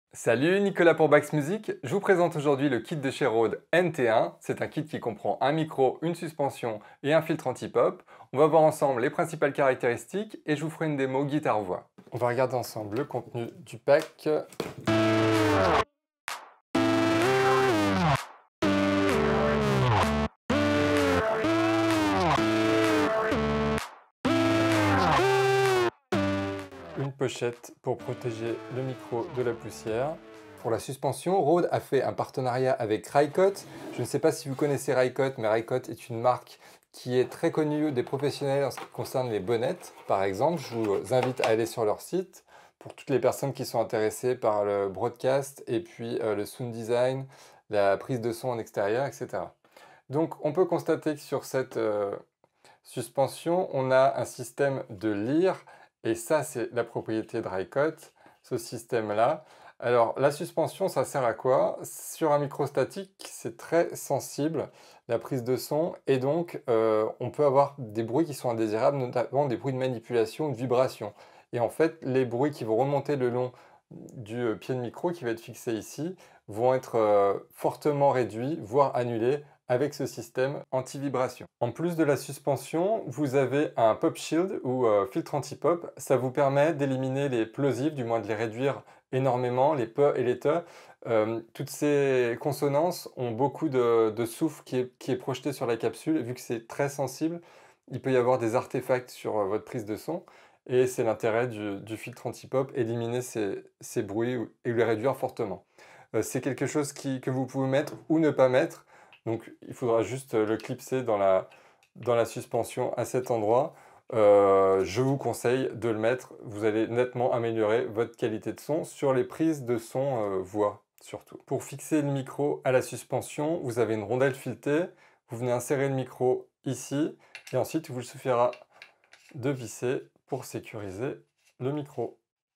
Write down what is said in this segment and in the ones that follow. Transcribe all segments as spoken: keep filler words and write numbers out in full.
Salut, Nicolas pour Bax Music. Je vous présente aujourd'hui le kit de chez Rode N T un. C'est un kit qui comprend un micro, une suspension et un filtre anti-pop. On va voir ensemble les principales caractéristiques et je vous ferai une démo guitare-voix. On va regarder ensemble le contenu du pack. Une pochette pour protéger le micro de la poussière. Pour la suspension, Rode a fait un partenariat avec Rycote. Je ne sais pas si vous connaissez Rycote, mais Rycote est une marque qui est très connue des professionnels en ce qui concerne les bonnettes. Par exemple, je vous invite à aller sur leur site pour toutes les personnes qui sont intéressées par le broadcast et puis euh, le sound design, la prise de son en extérieur, et cetera. Donc on peut constater que sur cette euh, suspension, on a un système de lyre. Et ça, c'est la propriété de Rycote, ce système-là. Alors, la suspension, ça sert à quoi? Sur un micro statique, c'est très sensible, la prise de son, et donc euh, on peut avoir des bruits qui sont indésirables, notamment des bruits de manipulation ou de vibration. Et en fait, les bruits qui vont remonter le long du pied de micro, qui va être fixé ici, vont être euh, fortement réduits, voire annulés, avec ce système anti-vibration. En plus de la suspension, vous avez un pop shield ou euh, filtre anti-pop. Ça vous permet d'éliminer les plosives, du moins de les réduire énormément, les pe et les te. Euh, toutes ces consonances ont beaucoup de, de souffle qui est, qui est projeté sur la capsule. Et vu que c'est très sensible, il peut y avoir des artefacts sur euh, votre prise de son. Et c'est l'intérêt du, du filtre anti-pop, éliminer ces, ces bruits et les réduire fortement. Euh, c'est quelque chose qui, que vous pouvez mettre ou ne pas mettre. Donc il faudra juste le clipser dans la, dans la suspension à cet endroit. Euh, je vous conseille de le mettre, vous allez nettement améliorer votre qualité de son sur les prises de son euh, voix surtout. Pour fixer le micro à la suspension, vous avez une rondelle filetée, vous venez insérer le micro ici et ensuite il vous suffira de visser pour sécuriser le micro.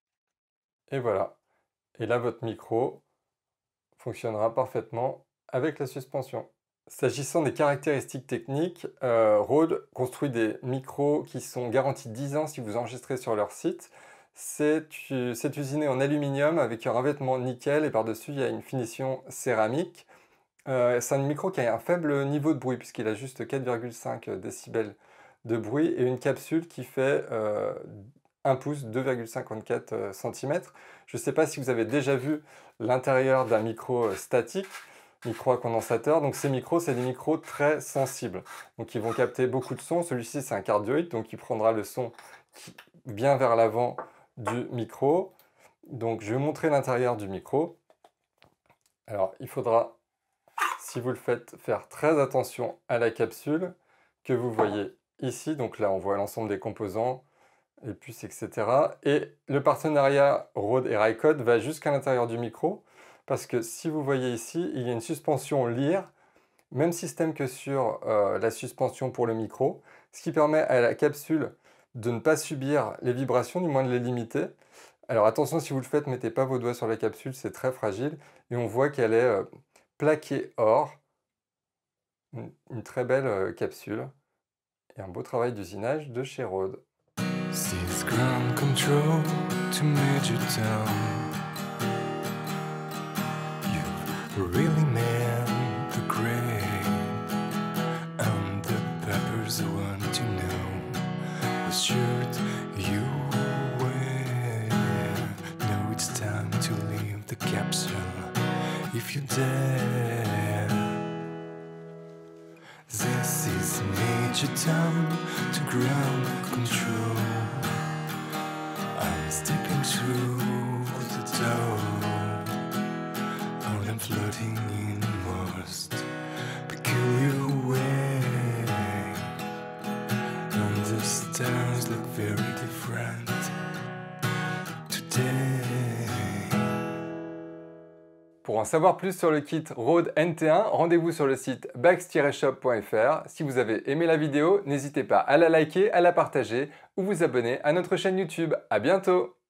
Et voilà. Et là votre micro fonctionnera parfaitement avec la suspension. S'agissant des caractéristiques techniques, euh, Rode construit des micros qui sont garantis dix ans si vous enregistrez sur leur site. C'est usiné en aluminium avec un revêtement nickel et par-dessus il y a une finition céramique. Euh, c'est un micro qui a un faible niveau de bruit puisqu'il a juste quatre virgule cinq décibels de bruit et une capsule qui fait euh, un pouce, deux virgule cinquante-quatre centimètres. Je ne sais pas si vous avez déjà vu l'intérieur d'un micro statique, micro à condensateur. Donc ces micros, c'est des micros très sensibles. Donc ils vont capter beaucoup de sons. Celui-ci, c'est un cardioïde, donc il prendra le son qui, bien vers l'avant du micro. Donc je vais vous montrer l'intérieur du micro. Alors il faudra, si vous le faites, faire très attention à la capsule que vous voyez ici. Donc là, on voit l'ensemble des composants, les puces, et cetera. Et le partenariat Rode et Rycote va jusqu'à l'intérieur du micro. Parce que si vous voyez ici, il y a une suspension lyre, même système que sur euh, la suspension pour le micro, ce qui permet à la capsule de ne pas subir les vibrations, du moins de les limiter. Alors attention, si vous le faites, mettez pas vos doigts sur la capsule, c'est très fragile. Et on voit qu'elle est euh, plaquée or, une, une très belle euh, capsule, et un beau travail d'usinage de chez Rode. Seize ground control to Major Tom. Really man, the grave and the peppers I want to know what shirt you wear. Now it's time to leave the capsule if you dare. This is Major Tom to ground control. I'm stepping through the door. I'm floating in the most peculiar way, and the stars look very different today. Pour en savoir plus sur le kit Rode N T un, rendez-vous sur le site bax tiret shop point F R. Si vous avez aimé la vidéo, n'hésitez pas à la liker, à la partager ou vous abonner à notre chaîne YouTube. À bientôt!